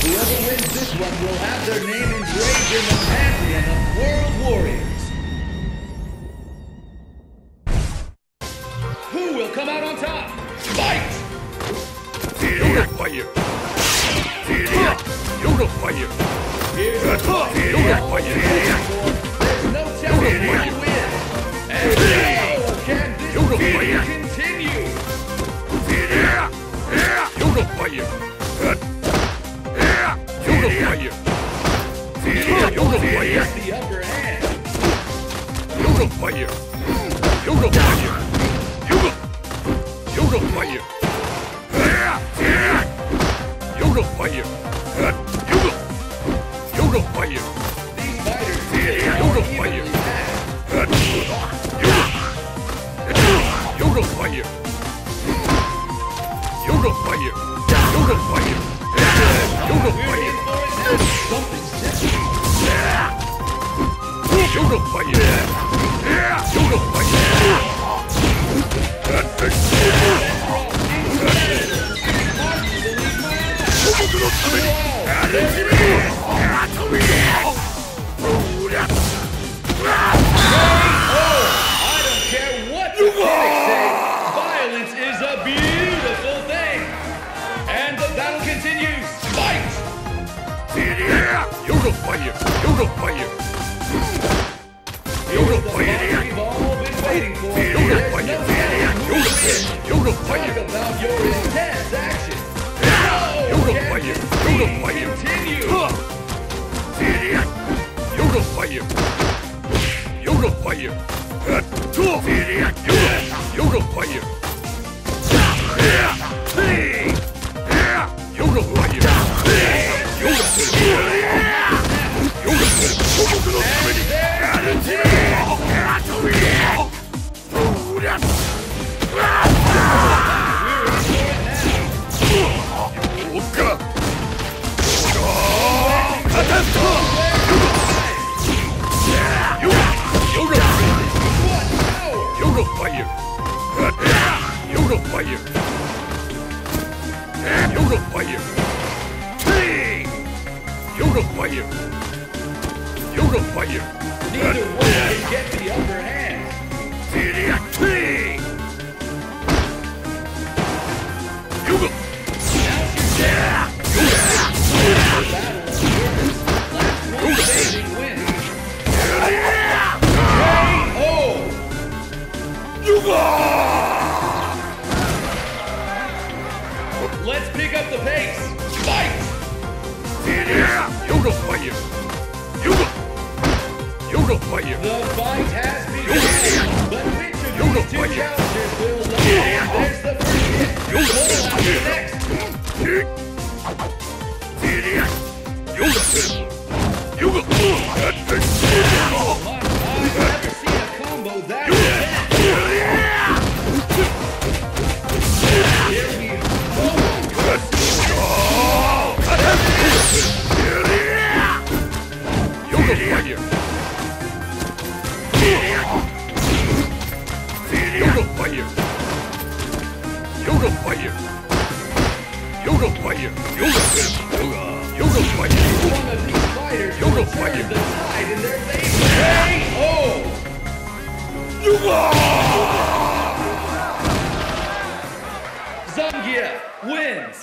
Whoever wins this one will have their name engraved in the pantheon of World Warriors. Who will come out on top? Fight! Yoga fire! Yoga fire! Here's the fight. Yoga fire! There's no telling who will win. And now, can this Yoga feud fire. continue? Yoga fire! Yoga fire! Yoga fire! Gets the upper hand. Yoga fire! Yoga fire! Yoga! Yoga fire! Yoga fire! Yoga! Yoga fire! These fighters Yoga are fire! evenly matched. Yoga fire! Yoga fire! Yoga fire! Yoga We're fire! in for it now. Something's different. Yoga fire! Yoga fire! I don't care what the critics say. Violence is a beautiful thing. And the battle continues. Fight! Yoga fire! Yoga fire! Here's the fight we've all been waiting for. Yoga There's fire! no telling who will win. Yoga Talk fire! about your intense action. Yoga Can fire! this Yoga feud fire! continue? Yoga fire! Yoga fire! Yoga fire! Yoga fire! Yoga fire! Yoga fire! Yoga fire! Yoga fire! Yoga fire! Neither one can get the upper hand. Yoga! Let's pick up the pace. Fight! Yoga fire! Yoga! Yoga fire! The fight has begun. But which of Yoga these two fire. challengers will lead? There's the first hit. Yoga We'll have the fire. next. Yoga! Yoga! I've never seen a combo that intense. Here we go. Yoga fire! Yoga fire! Yoga fire! Yoga fire! Yoga! Yoga fire! One of these fighters Yoga will fire. turn the tide in their favor. KO! Zangia wins.